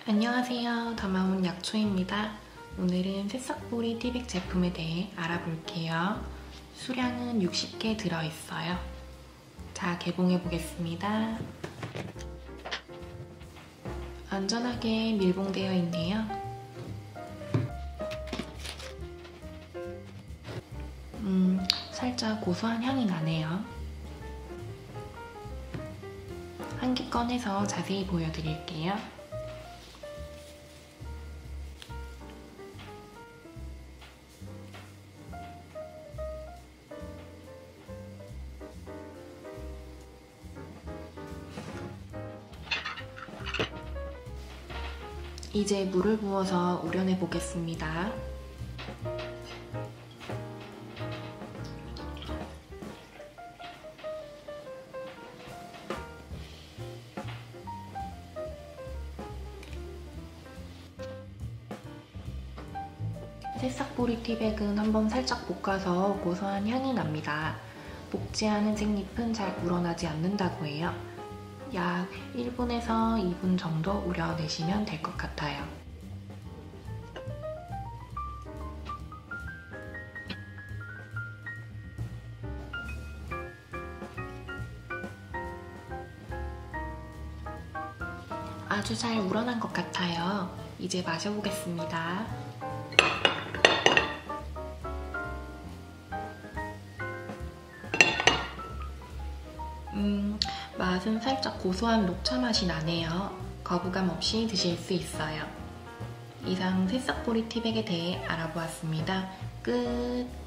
안녕하세요. 더마운 약초입니다. 오늘은 새싹보리 티백 제품에 대해 알아볼게요. 수량은 60개 들어있어요. 자, 개봉해 보겠습니다. 안전하게 밀봉되어 있네요. 살짝 고소한 향이 나네요. 한 개 꺼내서 자세히 보여드릴게요. 이제 물을 부어서 우려내 보겠습니다. 새싹보리 티백은 한번 살짝 볶아서 고소한 향이 납니다. 볶지 않은 생잎은 잘 우러나지 않는다고 해요. 약 1분에서 2분 정도 우려내시면 될 것 같아요. 아주 잘 우러난 것 같아요. 이제 마셔보겠습니다. 맛은 살짝 고소한 녹차 맛이 나네요. 거부감 없이 드실 수 있어요. 이상 새싹보리 티백에 대해 알아보았습니다. 끝!